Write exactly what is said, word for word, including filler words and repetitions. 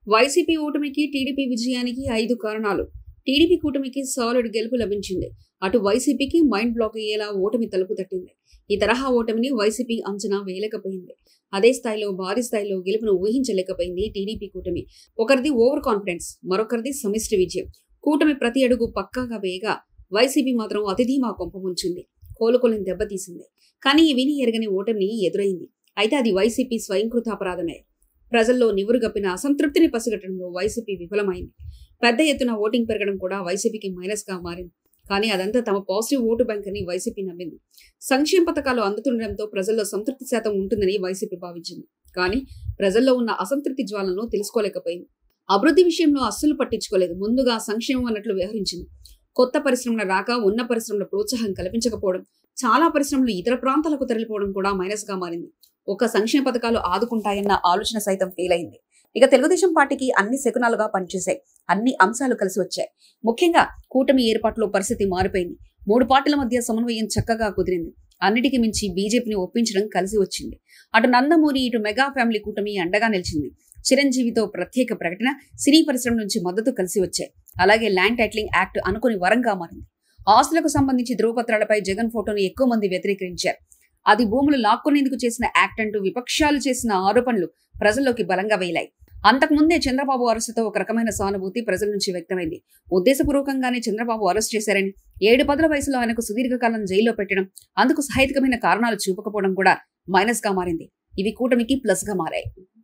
YCP ఓటమికి TDP విజయానికి ఐదు కారణాలు. టీడీపీ కూటమికి సాలిడ్ గెలుపు లభించింది. అటు వైసీపీకి మైండ్ బ్లాక్ అయ్యేలా ఓటమి తలుపు తట్టింది. ఈ తరహా ఓటమిని వైసీపీ అంచనా వేయలేకపోయింది. అదే స్థాయిలో భారీ స్థాయిలో గెలుపును ఊహించలేకపోయింది టీడీపీ కూటమి. ఒకరిది ఓవర్ కాన్ఫిడెన్స్, మరొకరిది సమిష్టి విజయం. కూటమి ప్రతి అడుగు పక్కాగా వేయగా వైసీపీ మాత్రం అతిధీమా కొంపముంచింది. కోలుకోలేని దెబ్బతీసింది. కానీ ఈ విని ఎరగని ఓటమిని ఎదురైంది. అయితే అది వైసీపీ స్వయంకృత అపరాధమే. ప్రజల్లో నివురుగప్పిన అసంతృప్తిని పసిగట్టడంలో వైసీపీ విఫలమైంది. పెద్ద ఎత్తున ఓటింగ్ పెరగడం కూడా వైసీపీకి మైనస్ గా మారింది. కానీ అదంతా తమ పాజిటివ్ ఓటు బ్యాంక్ అని వైసీపీ నమ్మింది. సంక్షేమ పథకాలు అందుతుండటంతో ప్రజల్లో సంతృప్తి శాతం ఉంటుందని వైసీపీ భావించింది. కానీ ప్రజల్లో ఉన్న అసంతృప్తి జ్వాలను తెలుసుకోలేకపోయింది. అభివృద్ధి విషయంలో అస్సలు పట్టించుకోలేదు. ముందుగా సంక్షేమం అన్నట్లు వ్యవహరించింది. కొత్త పరిశ్రమల రాక, ఉన్న పరిశ్రమల ప్రోత్సాహం కల్పించకపోవడం, చాలా పరిశ్రమలు ఇతర ప్రాంతాలకు తరలిపోవడం కూడా మైనస్ గా మారింది. ఒక సంక్షేమ పథకాలు ఆదుకుంటాయన్న ఆలోచన సైతం ఫెయిల్ అయింది. ఇక తెలుగుదేశం పార్టీకి అన్ని శకునాలుగా పనిచేశాయి. అన్ని అంశాలు కలిసి వచ్చాయి. ముఖ్యంగా కూటమి ఏర్పాటులో పరిస్థితి మారిపోయింది. మూడు పార్టీల మధ్య సమన్వయం చక్కగా కుదిరింది. అన్నిటికీ మించి బీజేపీని ఒప్పించడం కలిసి వచ్చింది. అటు నందమూరి, ఇటు మెగా ఫ్యామిలీ కూటమి అండగా నిలిచింది. చిరంజీవితో ప్రత్యేక ప్రకటన, సినీ పరిశ్రమ నుంచి మద్దతు కలిసి వచ్చాయి. అలాగే ల్యాండ్ టైటిలింగ్ యాక్ట్ అనుకుని వరంగా మారింది. ఆస్తులకు సంబంధించి ధృవపత్రాలపై జగన్ ఫోటోను ఎక్కువ మంది వ్యతిరేకించారు. అది భూములు లాక్కునేందుకు చేసిన యాక్ట్ అంటూ విపక్షాలు చేసిన ఆరోపణలు ప్రజల్లోకి బలంగా వేలాయి. అంతకుముందే చంద్రబాబు అరెస్టుతో ఒక రకమైన సానుభూతి ప్రజల నుంచి వ్యక్తమైంది. ఉద్దేశపూర్వకంగానే చంద్రబాబు అరెస్ట్ చేశారని, ఏడు పదుల వయసులో ఆయనకు సుదీర్ఘకాలం జైల్లో పెట్టడం, అందుకు సహేతుకమైన కారణాలు చూపకపోవడం కూడా మైనస్ గా మారింది. ఇవి కూటమికి ప్లస్ గా మారాయి.